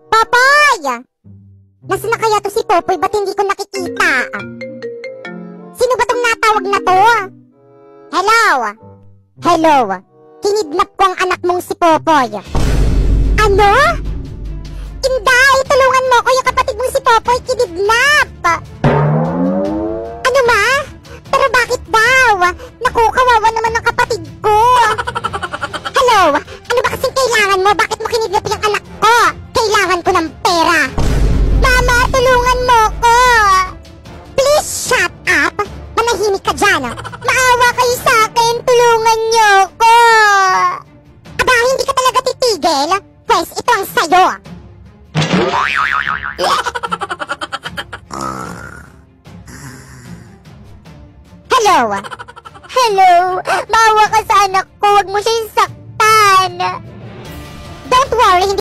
Popoy! Nasaan na kaya to si Popoy? Ba't hindi ko nakikita? Sino ba tong natawag na to? Hello? Hello? Kinidnap ko ang anak mong si Popoy. Ano? Inday, tulungan mo ko, yung kapatid mong si Popoy kinidnap. Ano ma? Pero bakit daw? Naku, kawawa naman ang kapatid ko. Hello? Ano ba kasing kailangan mo? Bakit mo kinidnap yung anak ko? Kailangan ko ng pera. Mama, tulungan mo ko. Please shut up. Manahimik ka dyan. Maawa kayo sa akin. Tulungan niyo ko. Aba, hindi ka talaga titigil? Pues, ito ang sayo. Hello? Hello? Maawa ka sa anak ko. Huwag mo siyang saktan. Don't worry, hindi